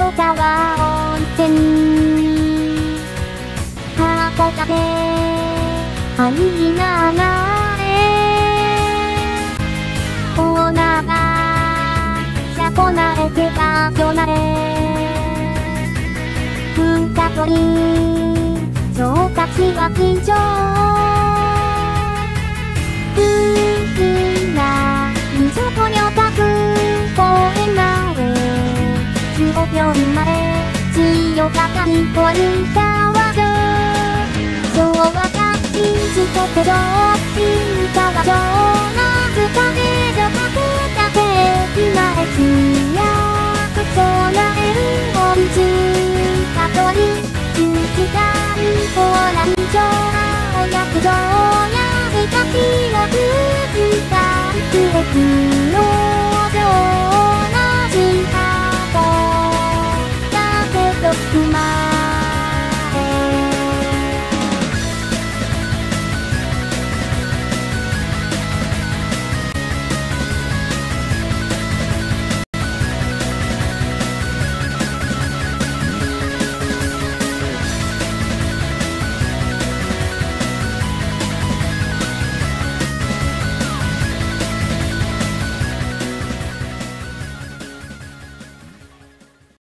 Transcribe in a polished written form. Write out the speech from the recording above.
淀川温泉函館アリーナコーナーがしゃこなれてたよなれ文化鳥超価値は緊張みんなみそこにょたく公園なれ15秒前強かったに壊れた技昭和が信じててど進化は情なずかねじょかくたて今へつやくそうなえるもんつかとりゆきたんこらんじょがおやくじょやいかきをつつかんくれくのじょうなしんか